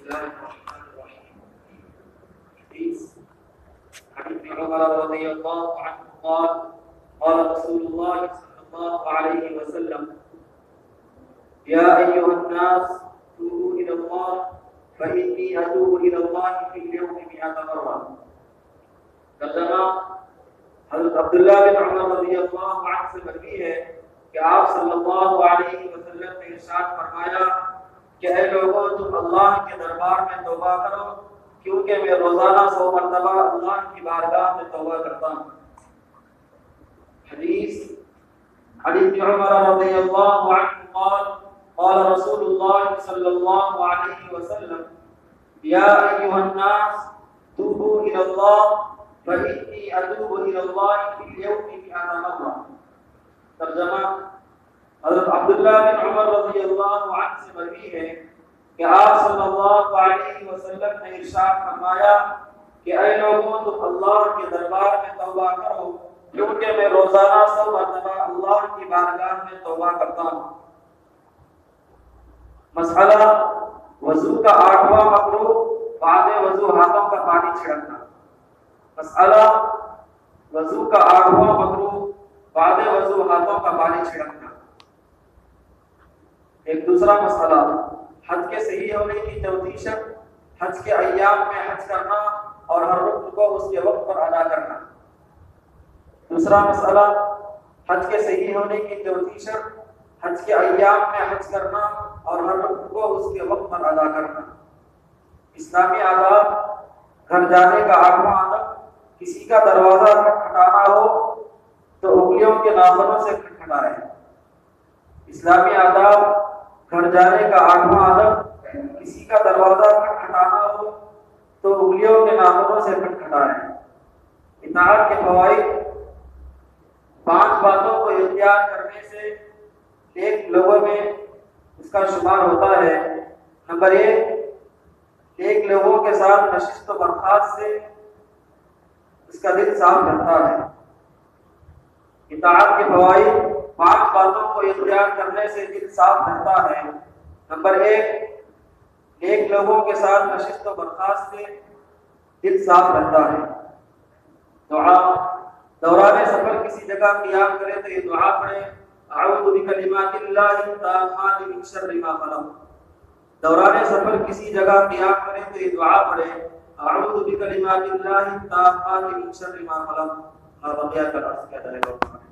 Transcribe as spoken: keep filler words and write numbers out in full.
الله الرحمن الرحيم. حديث عن ابن عمر رضي الله عنه قال قال رسول الله صلى الله عليه وسلم: يا أيها الناس توبوا إلى الله فإني أتوب إلى الله في اليوم مئة مرة. ترجمہ حضرت عبداللہ بن عمر رضی اللہ عنہ سے مروی ہے کہ آپ صلی اللہ علیہ وسلم نے ارشاد فرمایا کہ اے لوگوں تم اللہ کے دربار میں توبہ کرو کیونکہ میں روزانہ سو مرتبہ اللہ کی بارگاہ میں توبہ کرتا ہوں۔ حدیث عن ابن عمر رضی اللہ عنہ قال قال رسول اللہ صلی اللہ علیہ وسلم: یا ایھا الناس توبوا الی اللہ فإنی اتوب الی اللہ فی اليوم مئة مرہ۔ ترجمہ حضرت عبداللہ بن عمر رضی اللہ عنہ سے مروی ہے کہ آپ صلی اللہ علیہ وسلم نے ارشاد فرمایا کہ اے لوگوں تم اللہ کے دربار میں توبہ کرو کیونکہ میں روزانہ سو مرتبہ اللہ کی بارگاہ میں توبہ کرتا ہوں۔ مسئلہ وضو کا آٹھواں مکروہ بعد وضو ہاتھوں کا پانی چھڑکنا۔ مسئلہ وضو کا آٹھواں مکروہ بعد وضو ہاتھوں کا پانی چھڑکنا۔ ایک دوسرا مسئلہ حج کے صحیح ہونے کی تفتیش، حج کے ایام میں حج کرنا اور ہر رکن کو اس کے وقت پر ادا کرنا۔ دوسرا مسئلہ حج کے صحیح ہونے کی تفتیش، حج کے ایام میں حج کرنا اور ہر رکن کو اس کے وقت پر ادا کرنا۔ اسلامی آداب: گھر جانے کا آٹھواں ادب کسی کا دروازہ کھٹکھٹانا ہو تو انگلیوں کے ناخنوں سے کھٹکھٹائیں۔ اسلامی آداب: گھر جانے کا آٹھواں ادب کسی کا دروازہ کھٹکھٹانا ہو تو انگلیوں کے ناخنوں سے کھٹکھٹائیں۔ اطاعت کے فوائد: پانچ باتوں کو اختیار کرنے سے ایک لوگوں میں اس کا شمار ہوتا ہے۔ نمبر ایک، ایک لوگوں کے ساتھ نشست و برخاست سے اس کا دل صاف رہتا ہے۔ اطاعت کے فوائد: پانچ باتوں کو اختیار کرنے سے دل صاف رہتا ہے۔ نمبر ایک، ایک لوگوں کے ساتھ نشست و برخاست سے دل صاف رہتا ہے۔ دعا: دوران سفر کسی جگہ قیام کرے تو یہ دعا پڑھے: اعوذ بکلمات اللہ التامات من شر ما خلق۔ دوران سفر کسی جگہ قیام کرے تو یہ دعا پڑھے: اعوذ بکلمات اللہ التامات من شر ما خلق۔ اور بقیہ کا عرض کیا جائے گا۔